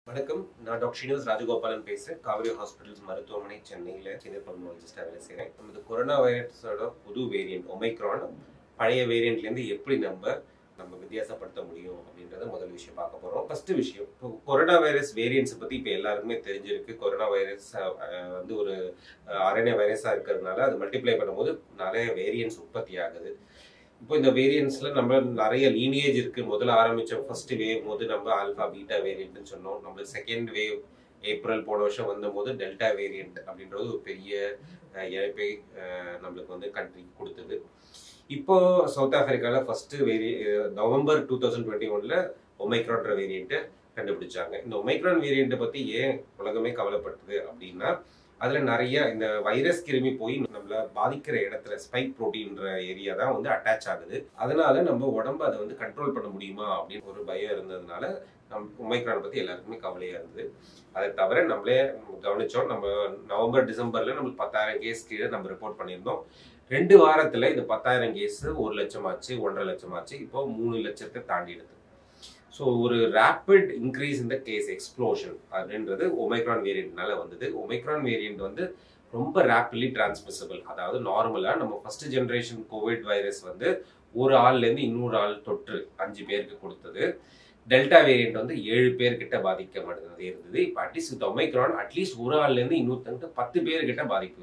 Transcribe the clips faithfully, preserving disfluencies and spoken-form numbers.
வணக்கம். நான் doctor Srinivas Rajagopalan பேசுறேன். Kauvery Hospital மருத்துவமனை சென்னையில சீனியர் பல்மனாலஜிஸ்டா வேலை செய்றேன். நம்ம கொரோனா வைரஸோட புது வேரியன்ட் ஒமைக்ரான் பழைய வேரியன்ட்ல இருந்து எப்படி நம்ம நம்ம வித்தியாசப்படுத்த முடியும் அப்படின்றத முதல் விஷயம் பார்க்க போறோம். ஃபர்ஸ்ட் விஷயம், இப்போ கொரோனா வைரஸ் வேரியன்ட்ஸ் பத்தி இப்போ எல்லாருக்குமே தெரிஞ்சிருக்கு. கொரோனா வைரஸ் வந்து ஒரு ஆர்என்ஏ வைரஸா இருக்கிறதுனால அது மல்டிப்ளை பண்ணும்போது நிறைய வேரியன்ட்ஸ் உற்பத்தி ஆகுது. இப்போ இந்த வேரியன்ட்ஸ்ல நம்ம நிறைய லீனியேஜ் இருக்கு. முதல்ல ஆரம்பிச்ச ஃபர்ஸ்ட் வேவ் போது நம்ம ஆல்பா பீட்டா வேரியன்ட்னு சொன்னோம். நம்மளுக்கு செகண்ட் வேவ் ஏப்ரல் போன வருஷம் வந்தபோது டெல்டா வேரியன்ட் அப்படின்றது ஒரு பெரிய இழப்பை நம்மளுக்கு வந்து கண்ட்ரி கொடுத்தது. இப்போ சவுத் ஆப்பிரிக்கால first very November two thousand twenty ஒன்ல ஒமைக்ரான்ற வேரியண்ட்டை கண்டுபிடிச்சாங்க. இந்த ஒமைக்ரான் வேரியண்ட்டை பத்தி ஏன் உலகமே கவலைப்பட்டது அப்படின்னா, அதுல நிறைய இந்த வைரஸ் கிருமி போய் நம்மள பாதிக்கிற இடத்துல ஸ்பைக் புரோட்டீன்ற ஏரியா தான் வந்து அட்டாச் ஆகுது. அதனால நம்ம உடம்பு அதை வந்து கண்ட்ரோல் பண்ண முடியுமா அப்படின்னு ஒரு பயம் இருந்ததுனால நம் ஒமைக்ரான் பத்தி எல்லாருக்குமே கவலையா இருந்தது. அதை தவிர நம்மளே கவனிச்சோம். நம்ம நவம்பர் டிசம்பர்ல நம்மளுக்கு பத்தாயிரம் கேஸ் கீழே நம்ம ரிப்போர்ட் பண்ணியிருந்தோம். ரெண்டு வாரத்துல இந்த பத்தாயிரம் கேஸ் ஒரு லட்சம் ஆச்சு, ஒன்றரை லட்சம் ஆச்சு, இப்போ மூணு லட்சத்தை தாண்டிடுது. ஸோ ஒரு ரேப்பிட் இன்க்ரீஸ் இந்த கேஸ் எக்ஸ்ப்ளோஷன் அப்படின்றது ஒமைக்ரான் வேரியண்ட்னால வந்தது. ஒமைக்ரான் வேரியண்ட் வந்து ரொம்ப ரேப்பிட்லி டிரான்ஸ்மிசிபிள். அதாவது நார்மலா நம்ம ஃபர்ஸ்ட் ஜென்ரேஷன் கோவிட் வைரஸ் வந்து ஒரு ஆள்லேருந்து இன்னொரு ஆள் தொற்று அஞ்சு பேருக்கு கொடுத்தது. டெல்டா வேரியண்ட் வந்து ஏழு பேர்கிட்ட பாதிக்கப்படுறது இருந்தது. இப்போ அட்லீஸ்ட் வித் ஒமைக்ரான் அட்லீஸ்ட் ஒரு ஆள்லேருந்து இன்னொருத்தங்கிட்ட பத்து பேர்கிட்ட பாதிப்பு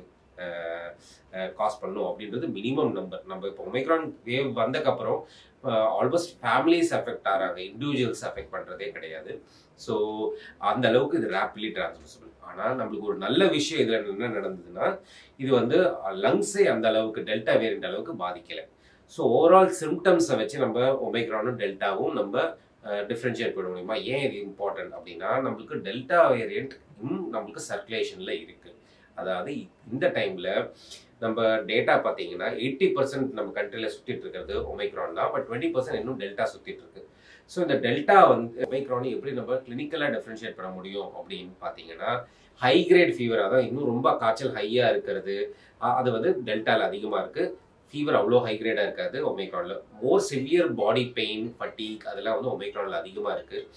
காஸ் பண்ணும் அப்படின்றது மினிமம் நம்பர். நம்ம இப்போ ஒமைக்ரான் வேவ் வந்தக்கப்புறம் ஆல்மோஸ்ட் ஃபேமிலிஸ் அஃபெக்ட் ஆகிறாங்க, இண்டிவிஜுவல்ஸ் அஃபெக்ட் பண்ணுறதே கிடையாது. ஸோ அந்த அளவுக்கு இது ரேப்பிட்லி டிரான்ஸ்மிசிபிள். ஆனால் நம்மளுக்கு ஒரு நல்ல விஷயம் இதில் என்ன நடந்ததுன்னா, இது வந்து லங்ஸை அந்த அளவுக்கு டெல்டா வேரியண்ட் அளவுக்கு பாதிக்கலை. ஸோ ஓவரால் சிம்டம்ஸை வச்சு நம்ம ஒமைக்ரானும் டெல்டாவும் நம்ம டிஃப்ரென்ஷியேட் பண்ண முடியுமா? ஏன் இது இம்பார்ட்டன்ட் அப்படின்னா, நம்மளுக்கு டெல்டா வேரியண்ட் இன்னும் நம்மளுக்கு சர்க்குலேஷனில் இருக்குது. அதாவது இந்த டைமில் நம்ம டேட்டா பார்த்தீங்கன்னா எயிட்டி பர்சன்ட் நம்ம கண்ட்ரியில் சுற்றிட்டு இருக்கிறது ஒமைக்ரான் தான். பட் டுவெண்ட்டி பர்சன்ட் இன்னும் டெல்டா சுற்றிட்டு இருக்கு. ஸோ இந்த டெல்டா வந்து ஒமைக்ரானை எப்படி நம்ம கிளினிக்கலாக டிஃப்ரென்ஷியேட் பண்ண முடியும் அப்படின்னு பார்த்தீங்கன்னா, ஹை கிரேட் ஃபீவர், அதான் இன்னும் ரொம்ப காய்ச்சல் ஹையாக இருக்கிறது, அது வந்து டெல்டாவில் அதிகமாக இருக்குது. ஃபீவர் அவ்வளோ ஹை கிரேடாக இருக்காது ஒமைக்ரானில். மோர் சிவியர் பாடி பெயின், ஃபட்டீக் அதெல்லாம் வந்து ஒமைக்ரானில் அதிகமாக இருக்குது.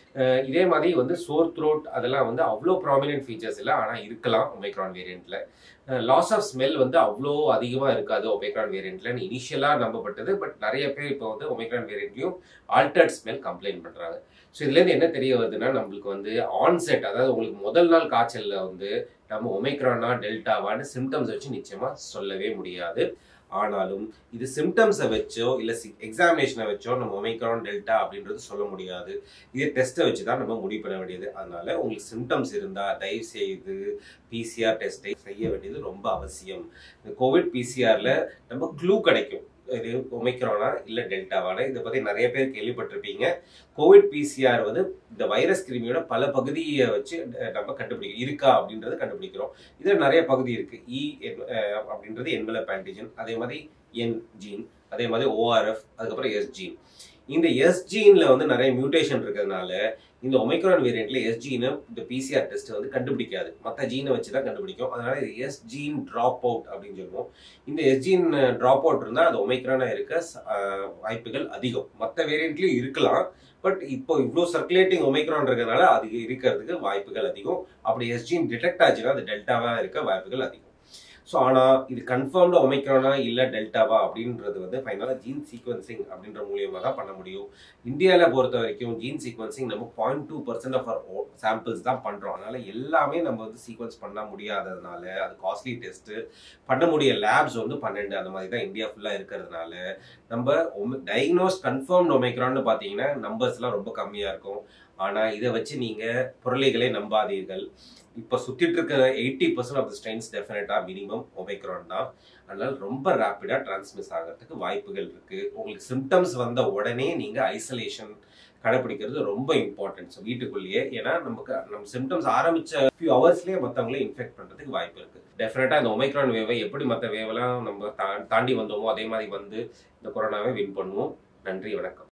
இதே மாதிரி வந்து சோர் த்ரோட் அதெல்லாம் வந்து அவ்வளோ ப்ராமினென்ட் ஃபீச்சர்ஸ் இல்லை, ஆனால் இருக்கலாம் ஒமைக்ரான் வேரியண்ட்ல. லாஸ் ஆஃப் ஸ்மெல் வந்து அவ்வளோ அதிகமாக இருக்காது ஒமைக்ரான் வேரியண்ட்லன்னு இனிஷியலாக நம்பப்பட்டது. பட் நிறைய பேர் இப்போ வந்து ஒமைக்ரான் வேரியண்ட்லையும் ஆல்டர்ட் ஸ்மெல் கம்ப்ளைண்ட் பண்ணுறாங்க. ஸோ இதுலேருந்து என்ன தெரிய வருதுன்னா, நம்மளுக்கு வந்து ஆன்செட், அதாவது உங்களுக்கு முதல் நாள் காய்ச்சலில் வந்து நம்ம ஒமைக்ரானா டெல்டாவான்னு சிம்டம்ஸ் வச்சு நிச்சயமாக சொல்லவே முடியாது. ஆனாலும் இது சிம்டம்ஸை வச்சோ இல்லை எக்ஸாமினேஷனை வச்சோ நம்ம ஒமைக்ரான் டெல்டா அப்படின்றது சொல்ல முடியாது. இதே டெஸ்ட்டை வச்சு தான் நம்ம முடிவு பண்ண வேண்டியது. அதனால உங்களுக்கு சிம்டம்ஸ் இருந்தால் தயவு செய்து பிசிஆர் டெஸ்ட்டை செய்ய வேண்டியது ரொம்ப அவசியம். இந்த கோவிட் பிசிஆரில் நம்ம க்ளூ கிடைக்கும், இது ஒமைக்ரானா இல்லை டெல்டாவான. இதை பற்றி நிறைய பேர் கேள்விப்பட்டிருப்பீங்க. கோவிட் பிசிஆர் வந்து இந்த வைரஸ் கிருமியோட பல பகுதியை வச்சு நம்ம கண்டுபிடிக்கிறோம், இருக்கா அப்படின்றத கண்டுபிடிக்கிறோம். இதில் நிறைய பகுதி இருக்கு. இ அப்படின்றது என்வலப் ஆன்டிஜன், அதே மாதிரி என் ஜீன், அதே மாதிரி ஓஆர்எஃப், அதுக்கப்புறம் எஸ் ஜீன். இந்த எஸ் ஜீன்ல வந்து நிறைய மியூட்டேஷன் இருக்கிறதுனால இந்த ஒமைக்ரான் வேரியண்ட்ல எஸ் ஜீனை இந்த பிசிஆர் டெஸ்ட் வந்து கண்டுபிடிக்காது, மற்ற ஜீனை வச்சு தான் கண்டுபிடிக்கும். அதனால இது எஸ் ஜீன் ட்ராப் அவுட் அப்படின்னு சொல்லுவோம். இந்த எஸ் ஜீன் ட்ராப் அவுட் இருந்தால் அது ஒமைக்ரானா இருக்க வாய்ப்புகள் அதிகம். மற்ற வேரியண்ட்லயும் இருக்கலாம், பட் இப்போ இவ்வளோ சர்க்குலேட்டிங் ஒமைக்ரான் இருக்கிறதுனால அது இருக்கிறதுக்கு வாய்ப்புகள் அதிகம். அப்படி எஸ் ஜீன் டிடெக்ட் ஆச்சுன்னா அது டெல்டாவா இருக்க வாய்ப்புகள் அதிகம். ஸோ ஆனால் இது கன்ஃபார்ம்டு ஒமைக்ரானா இல்லை டெல்டாவா அப்படின்றது வந்து ஃபைனலாக ஜீன் சீக்வன்சிங் அப்படின்ற மூலியமாக தான் பண்ண முடியும். இந்தியாவில் பொறுத்த வரைக்கும் ஜீன் சீக்வன்சிங் நம்ம point two percent of our samples தான் பண்ணுறோம். அதனால எல்லாமே நம்ம வந்து சீக்வன்ஸ் பண்ண முடியாததுனால அது காஸ்ட்லி டெஸ்ட்டு, பண்ண முடிய லேப்ஸ் வந்து பன்னெண்டு அந்த மாதிரி தான் இந்தியா ஃபுல்லாக இருக்கிறதுனால நம்ம டயக்னோஸ் கன்ஃபார்ம்டு ஒமைக்ரான்னு பார்த்தீங்கன்னா நம்பர்ஸ்லாம் ரொம்ப கம்மியாக இருக்கும். ஆனால் இதை வச்சு நீங்கள் புரளிகளை நம்பாதீர்கள். இப்போ சுற்றிட்டு இருக்கிற eighty percent of the strains டெஃபினட்டாக மினிமம் ஒமைக்ரான் தான். அதனால ரொம்ப ரேப்பிடாக டிரான்ஸ்மிஸ் ஆகிறதுக்கு வாய்ப்புகள் இருக்குது. உங்களுக்கு சிம்டம்ஸ் வந்த உடனே நீங்கள் ஐசோலேஷன் கடைப்பிடிக்கிறது ரொம்ப இம்பார்ட்டன்ட். ஸோ வீட்டுக்குள்ளேயே, ஏன்னா நமக்கு நம்ம சிம்டம்ஸ் ஆரம்பித்த ஃபியூ ஹவர்ஸ்லேயே மற்றவங்களே இன்ஃபெக்ட் பண்ணுறதுக்கு வாய்ப்பு இருக்குது. டெஃபினட்டாக இந்த ஒமைக்ரான் வேவை எப்படி மற்ற வேவெல்லாம் நம்ம தாண்டி வந்தோமோ அதே மாதிரி வந்து இந்த கொரோனாவை வின் பண்ணுவோம். நன்றி, வணக்கம்.